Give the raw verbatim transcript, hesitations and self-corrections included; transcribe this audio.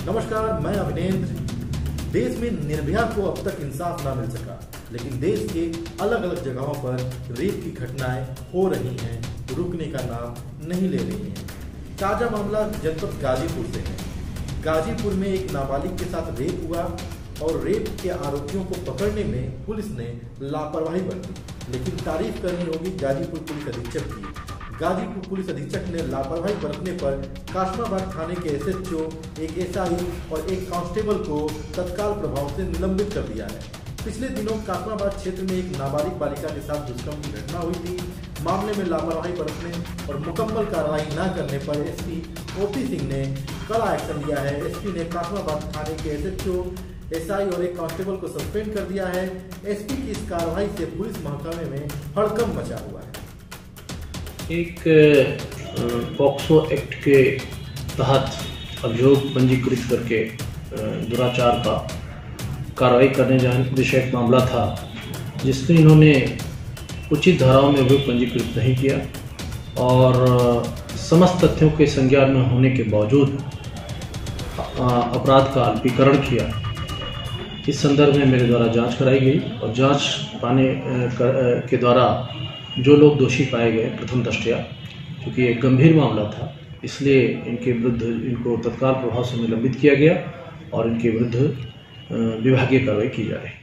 नमस्कार, मैं अभिनेंद्र। देश में निर्भया को अब तक इंसाफ ना मिल सका, लेकिन देश के अलग अलग जगहों पर रेप की घटनाएं हो रही हैं, रुकने का नाम नहीं ले रही हैं। ताजा मामला जनपद गाजीपुर से है। गाजीपुर में एक नाबालिग के साथ रेप हुआ और रेप के आरोपियों को पकड़ने में पुलिस ने लापरवाही बरती। लेकिन तारीफ करनी होगी गाजीपुर पुलिस अधीक्षक की। गाजीपुर पुलिस अधीक्षक ने लापरवाही बरतने पर काशमाबाद थाने के एसएचओ, एक एसआई और एक कांस्टेबल को तत्काल प्रभाव से निलंबित कर दिया है। पिछले दिनों काशमाबाद क्षेत्र में एक नाबालिग बालिका के साथ दुष्कर्म की घटना हुई थी। मामले में लापरवाही बरतने और मुकम्मल कार्रवाई न करने पर एसपी ओपी सिंह ने कड़ा एक्शन लिया है। एसपी ने काशमाबाद थाने के एसएचओ, एसआई और एक कांस्टेबल को सस्पेंड कर दिया है। एसपी की इस कार्रवाई से पुलिस महकमे में हड़कंप मचा हुआ है। एक पॉक्सो एक्ट के तहत अभियोग पंजीकृत करके दुराचार का कार्रवाई करने जाने विषय मामला था, जिसमें इन्होंने उचित धाराओं में अभियोग पंजीकृत नहीं किया और समस्त तथ्यों के संज्ञान में होने के बावजूद अपराध का अल्पीकरण किया। इस संदर्भ में मेरे द्वारा जांच कराई गई और जांच पाने के द्वारा जो लोग दोषी पाए गए प्रथम दृष्टया, क्योंकि एक गंभीर मामला था, इसलिए इनके विरुद्ध इनको तत्काल प्रभाव से निलंबित किया गया और इनके विरुद्ध विभागीय कार्रवाई की जा रही है।